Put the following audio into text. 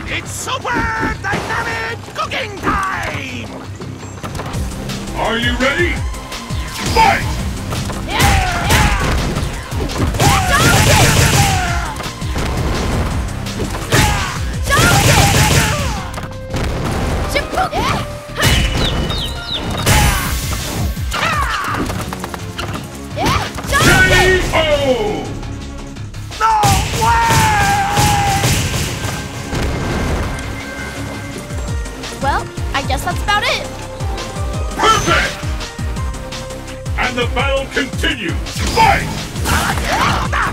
It's super dynamic cooking time! Are you ready? Fight! K.O. No way! Well, I guess that's about it. Perfect! And the battle continues. Fight!